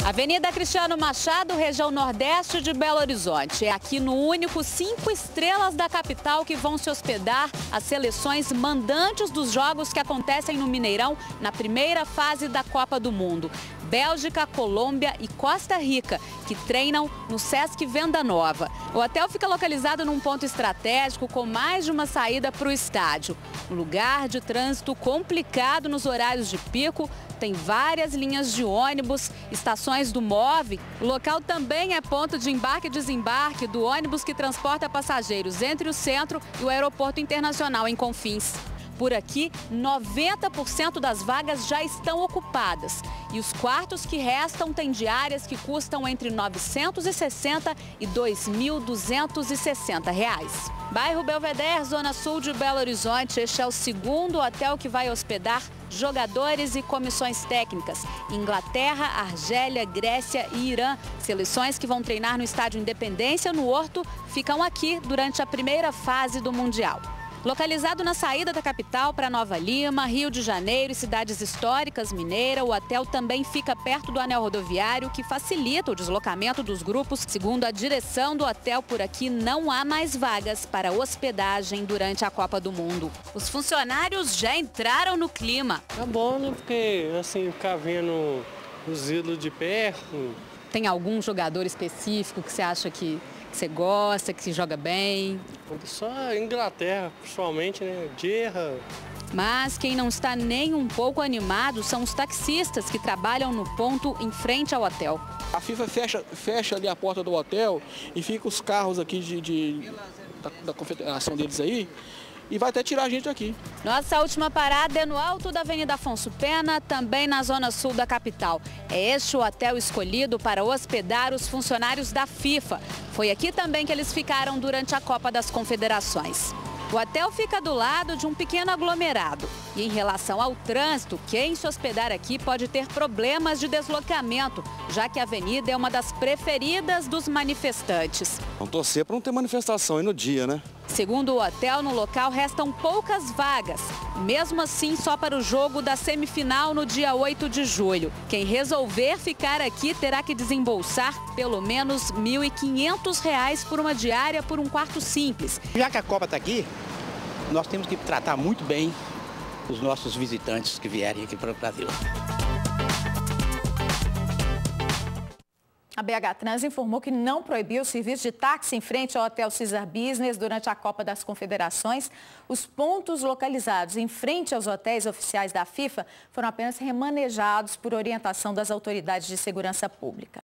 Avenida Cristiano Machado, região nordeste de Belo Horizonte. É aqui no único 5 estrelas da capital que vão se hospedar as seleções mandantes dos jogos que acontecem no Mineirão na primeira fase da Copa do Mundo. Bélgica, Colômbia e Costa Rica, que treinam no Sesc Venda Nova. O hotel fica localizado num ponto estratégico com mais de uma saída para o estádio. Um lugar de trânsito complicado nos horários de pico, tem várias linhas de ônibus, estações do MOVE. O local também é ponto de embarque e desembarque do ônibus que transporta passageiros entre o centro e o aeroporto internacional em Confins. Por aqui, 90% das vagas já estão ocupadas e os quartos que restam têm diárias que custam entre R$ 960 e R$ 2.260. Bairro Belvedere, Zona Sul de Belo Horizonte. Este é o segundo hotel que vai hospedar jogadores e comissões técnicas. Inglaterra, Argélia, Grécia e Irã. Seleções que vão treinar no Estádio Independência, no Horto, ficam aqui durante a primeira fase do Mundial. Localizado na saída da capital para Nova Lima, Rio de Janeiro e cidades históricas mineiras, o hotel também fica perto do anel rodoviário, que facilita o deslocamento dos grupos. Segundo a direção do hotel, por aqui não há mais vagas para hospedagem durante a Copa do Mundo. Os funcionários já entraram no clima. É bom, né? Porque assim, ficar vendo os ídolos de perto. Tem algum jogador específico que você acha que você gosta, que se joga bem? Só a Inglaterra, principalmente, né? Gerra. Mas quem não está nem um pouco animado são os taxistas que trabalham no ponto em frente ao hotel. A FIFA fecha ali a porta do hotel e fica os carros aqui da confederação deles aí. E vai até tirar a gente aqui. Nossa última parada é no alto da Avenida Afonso Pena, também na zona sul da capital. É este o hotel escolhido para hospedar os funcionários da FIFA. Foi aqui também que eles ficaram durante a Copa das Confederações. O hotel fica do lado de um pequeno aglomerado. E em relação ao trânsito, quem se hospedar aqui pode ter problemas de deslocamento, já que a avenida é uma das preferidas dos manifestantes. Vamos torcer para não ter manifestação aí no dia, né? Segundo o hotel, no local restam poucas vagas. Mesmo assim, só para o jogo da semifinal no dia 8 de julho. Quem resolver ficar aqui terá que desembolsar pelo menos R$ 1.500 por uma diária por um quarto simples. Já que a Copa está aqui, nós temos que tratar muito bem os nossos visitantes que vierem aqui para o Brasil. A BH Trans informou que não proibiu o serviço de táxi em frente ao Hotel Caesar Business durante a Copa das Confederações. Os pontos localizados em frente aos hotéis oficiais da FIFA foram apenas remanejados por orientação das autoridades de segurança pública.